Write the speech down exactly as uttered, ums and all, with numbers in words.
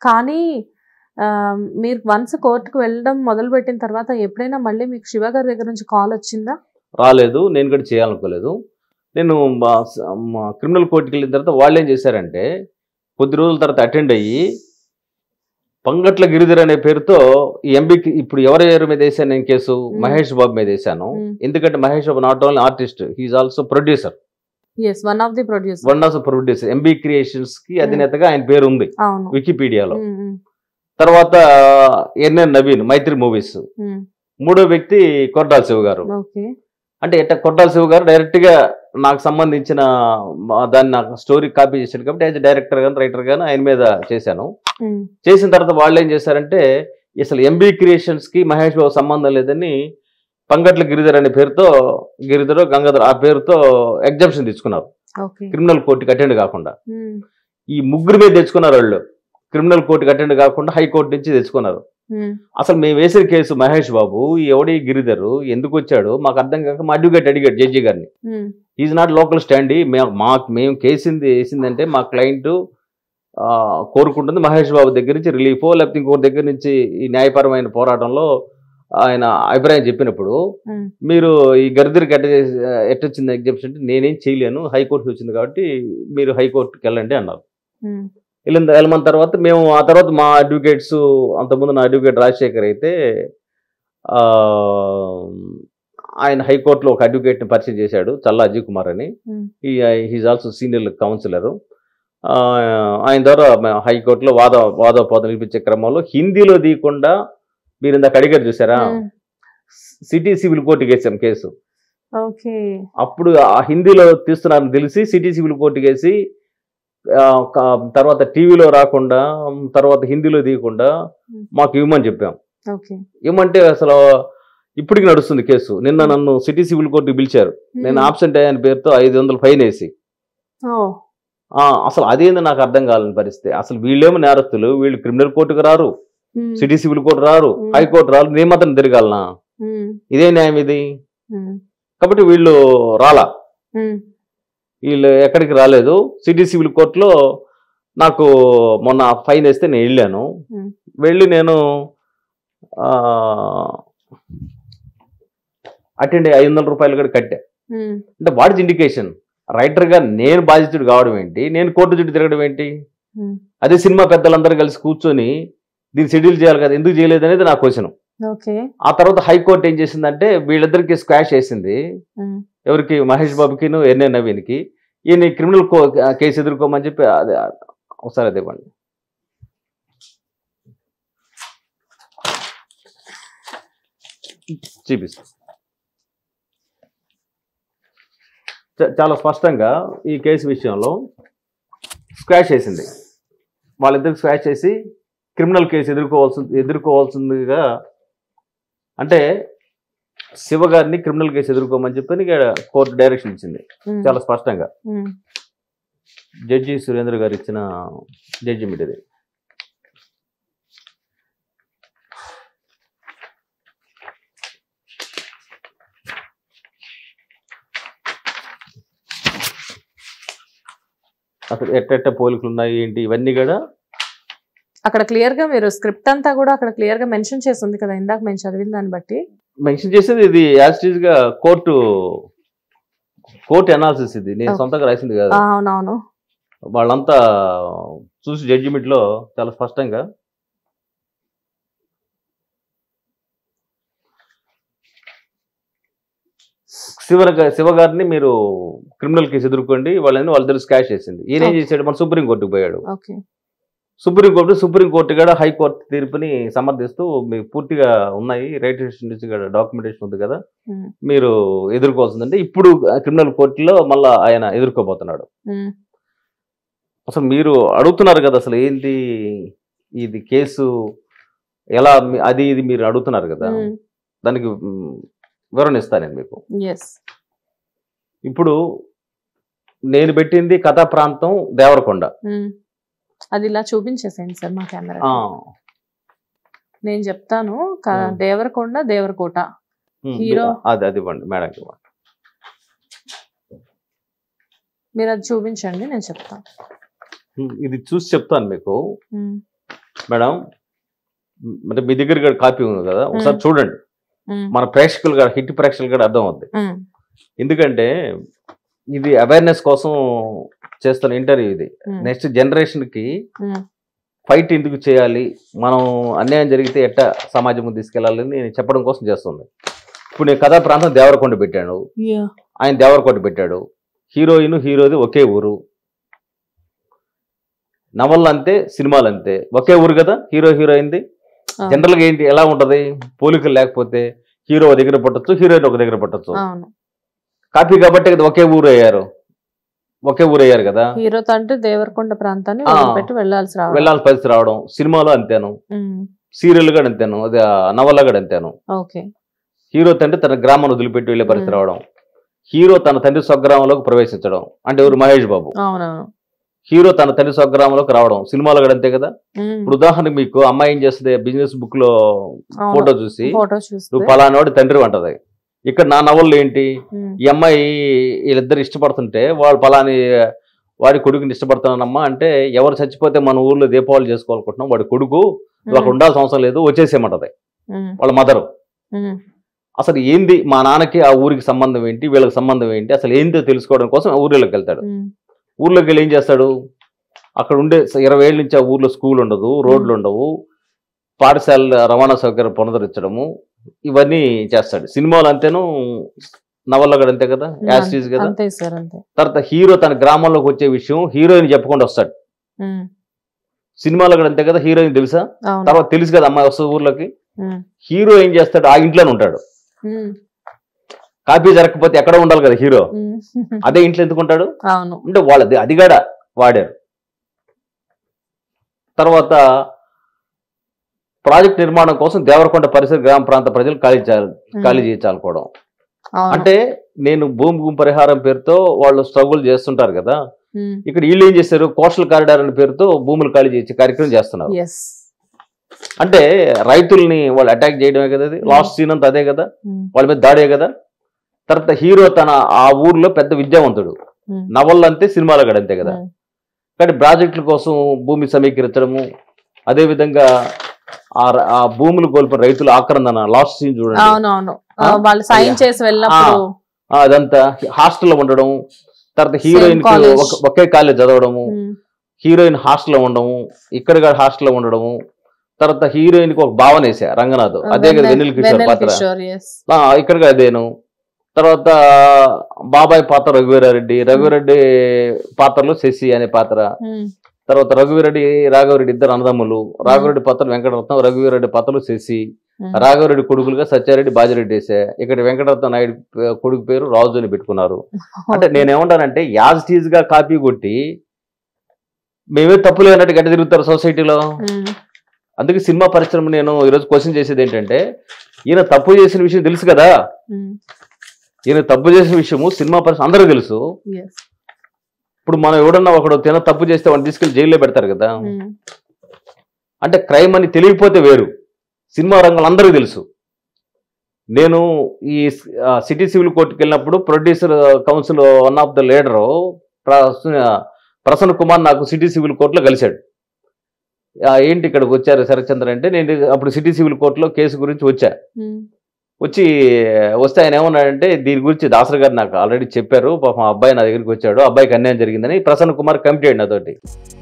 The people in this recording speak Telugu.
కానీ మీరు వన్స్ కోర్టుకు వెళ్ళడం మొదలు పెట్టిన తర్వాత ఎప్పుడైనా మళ్ళీ మీకు శివ గారి దగ్గర నుంచి కాల్ వచ్చిందా? రాలేదు, నేను కూడా చేయాలనుకోలేదు. నేను క్రిమినల్ కోర్టుకి వెళ్ళిన తర్వాత వాళ్ళు ఏం చేశారంటే కొద్ది రోజుల తర్వాత అటెండ్ అయ్యి పంగట్ల గిరిధర్ అనే పేరుతో ఈ ఎంబీకి ఇప్పుడు ఎవరి ఎవరి మీద వేసాను నేను కేసు, మహేష్ బాబు మీద వేసాను. ఎందుకంటే Mahesh Babu not only artist, he's also producer. One of the producer one of the producer MB creations కి అధినేతగా ఆయన పేరు ఉంది వికీపీడియాలో. తర్వాత ఎన్ఎన్ నవీన్ మైత్రి మూవీస్. మూడో వ్యక్తి కొట్టాల శివ గారు. అంటే ఎట్ట కొట్టాల శివ గారు డైరెక్ట్ గా నాకు సంబంధించిన దాన్ని నాకు స్టోరీ కాపీ చేశాడు కాబట్టి యాజ్ డైరెక్టర్ గాను రైటర్ గాను ఆయన మీద చేశాను. చేసిన తర్వాత వాళ్ళు ఏం చేశారంటే అసలు ఎంబీ క్రియేషన్స్ కి మహేష్ బాబు సంబంధం లేదని పంగట్ల గిరిధర్ అనే పేరుతో, గిరిధర్ గంగాధర్ ఆ పేరుతో ఎగ్జామ్షన్ తెచ్చుకున్నారు క్రిమినల్ కోర్టుకి అటెండ్ కాకుండా. ఈ ముగ్గురు మీద తెచ్చుకున్నారు వాళ్ళు, క్రిమినల్ కోర్టుకి అటెండ్ కాకుండా హైకోర్టు నుంచి తెచ్చుకున్నారు. అసలు మేము వేసిన కేసు మహేష్ బాబు ఎవడి గిరిధర్ ఎందుకు వచ్చాడు మాకు అర్థం కాక మా అడ్వకేట్ అడిగాడు జడ్జి గారిని. ఈజ్ నాట్ లోకల్ స్టాండీ, మాకు మేము కేసింది వేసిందంటే మా క్లయింట్ కోరుకుంటుంది మహేష్ బాబు దగ్గర నుంచి రిలీఫో లేకపోతే ఇంకొకరి దగ్గర నుంచి ఈ న్యాయపరమైన పోరాటంలో ఆయన అభిప్రాయం చెప్పినప్పుడు మీరు ఈ గరిదరికి ఎట్ట ఎట్టొచ్చింది ఎగ్జామ్షన్ అంటే నేనేం చేయలేను, హైకోర్టు వచ్చింది కాబట్టి మీరు హైకోర్టుకి వెళ్ళండి అన్నారు. వెళ్ళిన వెళ్ళమన్న తర్వాత మేము ఆ తర్వాత మా అడ్వకేట్స్, అంతకుముందు నా అడ్వకేట్ రాజశేఖర్ అయితే ఆయన హైకోర్టులో ఒక అడ్వకేట్ని పరిచయం చేశాడు, చల్లా అజయ్ కుమార్ అని. ఈ హీజ్ ఆల్సో సీనియర్ కౌన్సిలరు. ఆయన ద్వారా హైకోర్టులో వాద వాదోపాదం నిలిపించే క్రమంలో హిందీలో తీయకుండా మీరు ఇందాక అడిగారు చూసారా, సిటీ సివిల్ కోర్టుకి వేసాం కేసు. అప్పుడు ఆ హిందీలో తీస్తున్నారని తెలిసి సిటీ సివిల్ కోర్టుకి వేసి తర్వాత టీవీలో రాకుండా తర్వాత హిందీలో తీయకుండా మాకు ఇవ్వమని చెప్పాం. ఇవ్వమంటే అసలు ఇప్పటికి నడుస్తుంది కేసు. నిన్న నన్ను సిటీ సివిల్ కోర్టుకి పిలిచారు, నేను ఆబ్సెంట్ అయ్యాని పేరుతో ఐదు వందలు ఫైన్ వేసి. అసలు అదేంది నాకు అర్థం కాలని పరిస్థితి. అసలు వీళ్ళేమో నేరస్తులు, వీళ్ళు క్రిమినల్ కోర్టుకు రారు, సిటీ సివిల్ కోర్టు రారు, హైకోర్టు రారు, నేను మాత్రం తిరగాలనా? ఇదే న్యాయం ఇది. కాబట్టి వీళ్ళు రాలా, వీళ్ళు ఎక్కడికి రాలేదు. సిటీ సివిల్ కోర్టులో నాకు మొన్న ఫైన్ వేస్తే నేను వెళ్ళాను. వెళ్ళి నేను అటెండ్ ఐదు వందల రూపాయలు కూడా కట్టా. అంటే వాట్ ఇస్ ఇండికేషన్? రైటర్గా నేను బాధితుడు కావడం ఏంటి, నేను కోర్టు చుట్టూ తిరగడం ఏంటి? అదే సినిమా పెద్దలందరూ కలిసి కూర్చొని దీన్ని షెడ్యూల్ చేయాలి కదా, ఎందుకు చేయలేదు అనేది నా క్వశ్చన్. ఆ తర్వాత హైకోర్టు ఏం చేసిందంటే వీళ్ళిద్దరికి స్క్వాష్ చేసింది. ఎవరికి? మహేష్ బాబుకి ఎన్ఎన్ నవీన్కి. ఈయన క్రిమినల్ కేసు ఎదుర్కోమని చెప్పి అదే ఒకసారి అదే ఇవ్వండి. చూపిస్తా. చాలా స్పష్టంగా ఈ కేసు విషయంలో స్క్వాష్ చేసింది. వాళ్ళిద్దరికి స్క్వాష్ చేసి క్రిమినల్ కేసు ఎదుర్కోవాల్సింది ఎదుర్కోవాల్సిందిగా అంటే శివ గారిని క్రిమినల్ కేసు ఎదుర్కోమని చెప్పి కోర్టు డైరెక్షన్ ఇచ్చింది చాలా స్పష్టంగా. జడ్జి సురేంద్ర గారు ఇచ్చిన జడ్జిమెంట్ ఇది. అసలు ఎట్ట పోలికలు ఉన్నాయి ఏంటి ఇవన్నీ కూడా అక్కడ క్లియర్ గా మీరు స్క్రిప్ట్ అంతా కూడా అక్కడ క్లియర్ గా మెన్షన్ చేసి ఉంది కదా, ఇందాక మేము చదివిన దాన్ని బట్టి మెన్షన్ చేసేది ఇది యాజ్ ఇట్ ఈజ్ గా కోర్టు కోర్టు అనాలిసిస్ ఇది, నేను సొంతంగా రాసింది కాదు. అవునవును, వాళ్ళంతా చూసి జడ్జిమెంట్ లో చాలా స్పష్టంగా శివ శివ గారిని మీరు క్రిమినల్ కేసు ఎదుర్కోండి వాళ్ళని వాళ్ళిద్దరు స్కాష్ చేసింది. ఈయన ఏం చేశాడు, మన సుప్రీంకోర్టుకు పోయాడు. సుప్రీంకోర్టు సుప్రీంకోర్టు కూడా హైకోర్టు తీర్పుని సమర్థిస్తూ మీకు పూర్తిగా ఉన్నాయి, రైటేషన్ నుంచి కూడా డాక్యుమెంటేషన్ ఉంది కదా, మీరు ఎదుర్కోవాల్సిందంటే ఇప్పుడు క్రిమినల్ కోర్టులో మళ్ళా ఆయన ఎదుర్కోబోతున్నాడు. అసలు మీరు అడుగుతున్నారు కదా అసలు ఏంటి ఇది కేసు ఎలా అది ఇది మీరు అడుగుతున్నారు కదా, దానికి వివరణ ఇస్తాను నేను మీకు. ఇప్పుడు నేను పెట్టింది కథా ప్రాంతం దేవరకొండ, అది ఇలా చూపించేసేయండి సార్ మా కెమెరా. నేను చెప్తాను దేవరకొండ దేవరకోట హీరో అది అది ఇవ్వండి మేడం, మీరు అది చూపించండి నేను చెప్తాను. ఇది చూసి చెప్తాను మీకు. మేడం అంటే మీ దగ్గర కాపీ ఉంది కదా, ఒకసారి చూడండి. మన ప్రేక్షకులు కూడా, హిట్ ప్రేక్షకులు కూడా అర్థం అవుద్ది. ఎందుకంటే ఇది అవేర్నెస్ కోసం చేస్తున్న ఇంటర్వ్యూ ఇది. నెక్స్ట్ జనరేషన్ కి ఫైట్ ఎందుకు చేయాలి, మనం అన్యాయం జరిగితే ఎట్టా సమాజం తీసుకెళ్లాలని నేను చెప్పడం కోసం చేస్తుంది. ఇప్పుడు నేను కథా ప్రాంతం దేవరకొండ పెట్టాను, ఆయన దేవరకొండ పెట్టాడు. హీరోయిన్ హీరోది ఒకే ఊరు. నవళ్ళు అంతే, సినిమాలు అంతే, ఒకే ఊరు కదా హీరో హీరోయిన్ది. జనరల్ గా ఏంటి ఎలా ఉంటది, పోలికలు లేకపోతే హీరో ఒక దగ్గర పట్టచ్చు, హీరోయిన్ ఒక దగ్గర పట్టచ్చు. కాపీ కాబట్టి ఒకే ఊరు అయ్యారు, ఒకే ఊరు అయ్యారు కదా. హీరో తండ్రి దేవరకొండ ప్రాంతాన్ని పెట్టి వెళ్ళాల్సి వెళ్ళాల్సిన పరిస్థితి రావడం. సినిమాలో అంతేను, సీరియల్ కూడా అంతేను, అది నవల కూడా అంతేను. హీరో తండ్రి తన గ్రామాన్ని వదిలిపెట్టి వెళ్లే పరిస్థితి రావడం. హీరో తన తండ్రి స్వగ్రామంలోకి ప్రవేశించడం, అంటే ఎవరు మహేష్ బాబు. హీరో తన తండ్రి స్వగ్రామంలోకి రావడం సినిమాలో కూడా అంతే కదా. ఇప్పుడు ఉదాహరణకు మీకు అమ్మాయి ఏం చేస్తుంది, బిజినెస్ బుక్ లో ఫోటో చూసి నువ్వు పలానావాడి తండ్రి అంటది. ఇక్కడ నా నవల్లో ఏంటి, ఈ అమ్మాయి వీళ్ళిద్దరు ఇష్టపడుతుంటే వాడు పలాని వాడి కొడుకుని ఇష్టపడుతున్నానమ్మా అంటే, ఎవరు చచ్చిపోతే మన ఊర్లో దీపావళి చేసుకోవాలనుకుంటున్నాం, వాడి కొడుకు నువ్వు అక్కడ ఉండాల్సిన అవసరం లేదు వచ్చేసేమంటది వాళ్ళ మదరు. అసలు ఏంది మా నాన్నకి ఆ ఊరికి సంబంధం ఏంటి, వీళ్ళకి సంబంధం ఏంటి, అసలు ఏంటో తెలుసుకోవడం కోసం ఆ ఊర్లోకి వెళ్తాడు. ఊర్లోకి వెళ్ళి ఏం చేస్తాడు, అక్కడ ఉండే ఇరవై ఏళ్ళ నుంచి ఆ ఊర్లో స్కూల్ ఉండదు, రోడ్లు ఉండవు, పాఠశాల రవాణా సౌకర్యం పునరుద్ధరించడము, ఇవన్నీ చేస్తాడు. సినిమాలు అంతేను, నవల్లో కూడా అంతే కదా, యాస్టీజ్ కదా. తర్వాత హీరో తన గ్రామంలోకి వచ్చే విషయం హీరోయిన్ చెప్పకుండా వస్తాడు. సినిమాలో కూడా అంతే కదా, హీరోయిన్ తెలుసా, తర్వాత తెలుసు కదా అమ్మాయి వస్తుంది ఊర్లోకి. హీరో ఏం చేస్తాడు, ఆ ఇంట్లోనే ఉంటాడు. కాపీ జరగకపోతే ఎక్కడ ఉండాలి కదా హీరో, అదే ఇంట్లో ఎందుకుంటాడు అంటే వాళ్ళది అది కూడా వాడారు. తర్వాత ప్రాజెక్ట్ నిర్మాణం కోసం దేవరకొండ పరిసర గ్రామ ప్రాంత ప్రజలు ఖాళీ ఖాళీ చేయించాలనుకోవడం. అంటే నేను భూమి భూమి పరిహారం పేరుతో వాళ్ళు స్ట్రగుల్ చేస్తుంటారు కదా, ఇక్కడ వీళ్ళు ఏం చేశారు, కోస్టల్ కారిడార్ అనే పేరుతో భూములు ఖాళీ చేసే కార్యక్రమం చేస్తున్నారు. అంటే రైతుల్ని వాళ్ళు అటాక్ చేయడమే కదా, అది లాస్ట్ సీన్ అంతా అదే కదా, వాళ్ళ మీద దాడే కదా. తర్వాత హీరో తన ఆ ఊర్లో పెద్ద విద్యావంతుడు, నవళ్ళు అంతే, సినిమాలో కూడా అంతే కదా. కానీ ప్రాజెక్టుల కోసం భూమి సమీకరించడము, అదే విధంగా ఆ భూములు కోల్పోయిన రైతుల ఆక్రందన లాస్ట్ సీన్ చూడండి, అదంతా హాస్టల్లో ఉండడం. తర్వాత హీరోయిన్ ఒకే కాలేజ్ చదవడము, హీరోయిన్ హాస్టల్లో ఉండడము, ఇక్కడ కూడా హాస్టల్లో ఉండడము. తర్వాత హీరోయిన్ కి ఒక భావన వేసా రంగనాథ్, అదే కదా వెన్నెల కిషోర్ పాత్ర, ఇక్కడ అదేను. తర్వాత బాబాయ్ పాత్ర రఘువీరారెడ్డి, రఘువీరెడ్డి పాత్రలో శశి అనే పాత్ర. తర్వాత రఘువీరెడ్డి రాఘవరెడ్డి ఇద్దరు అన్నదమ్ములు, రాఘవరెడ్డి పాత్ర వెంకటరత్నం, రఘువీరెడ్డి పాత్రలు శశి. రాఘవరెడ్డి కొడుకులుగా సత్యారెడ్డి బాజిరెడ్డి వేసా, ఇక్కడ వెంకటరత్న నాయుడు కొడుకు పేరు రాజు అని పెట్టుకున్నారు. అంటే నేనేమంటానంటే యాజ్ టీజ్ గా కాపీ కొట్టి మేమే తప్పు లేనట్టు గడ్డ తిరుగుతారు సొసైటీలో. అందుకే సినిమా పరిశ్రమ నేను ఈరోజు క్వశ్చన్ చేసేది ఏంటంటే, ఈయన తప్పు చేసిన విషయం తెలుసు కదా, ఈయన తప్పు చేసిన విషయము సినిమా పరిశ్రమ అందరూ తెలుసు. ఇప్పుడు మనం ఎవడన్నా ఒకడు తిన తప్పు చేస్తే వాడిని తీసుకెళ్లి జైల్లో పెడతారు కదా. అంటే క్రైమ్ అని తెలియకపోతే వేరు, సినిమా రంగంలో అందరికీ తెలుసు. నేను ఈ సిటీ సివిల్ కోర్టుకి వెళ్ళినప్పుడు producer council one of the leader Prasanna Kumar నాకు సిటీ సివిల్ కోర్టులో కలిశాడు. ఏంటి ఇక్కడికి వచ్చారు శరత్చంద్ర అంటే, నేను అప్పుడు సిటీ సివిల్ కోర్టులో కేసు గురించి వచ్చా. వచ్చి వస్తే ఆయన ఏమన్నాడంటే, దీని గురించి దాసరి గారు నాకు ఆల్రెడీ చెప్పారు, పాపం అబ్బాయి నా దగ్గరికి వచ్చాడు, అబ్బాయికి అన్యాయం జరిగిందని ప్రసన్న కుమార్ కమిటీ అయ్యండి నాతోటి.